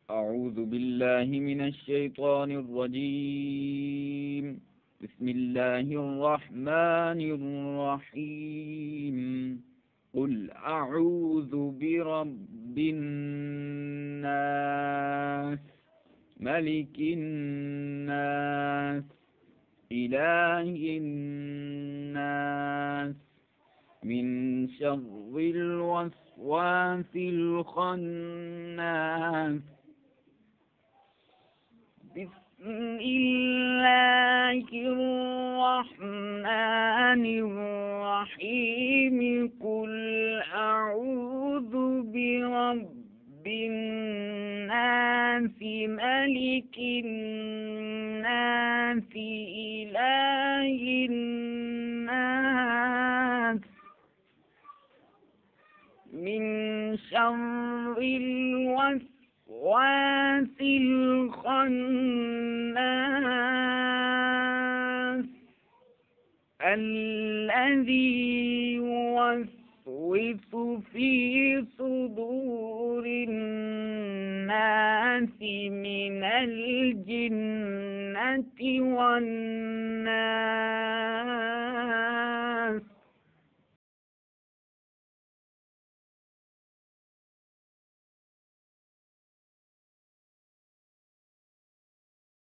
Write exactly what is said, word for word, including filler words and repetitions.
أعوذ بالله من الشيطان الرجيم. بسم الله الرحمن الرحيم. قل أعوذ برب الناس، ملك الناس، إله الناس، من شر الوسواس الخناس. بسم الله الرحمن الرحيم. قل أعوذ برب الناس، ملك الناس، إله الناس، من شر الوسواس الخناس، الذي يوسوس في صدور الناس من الجنة والناس.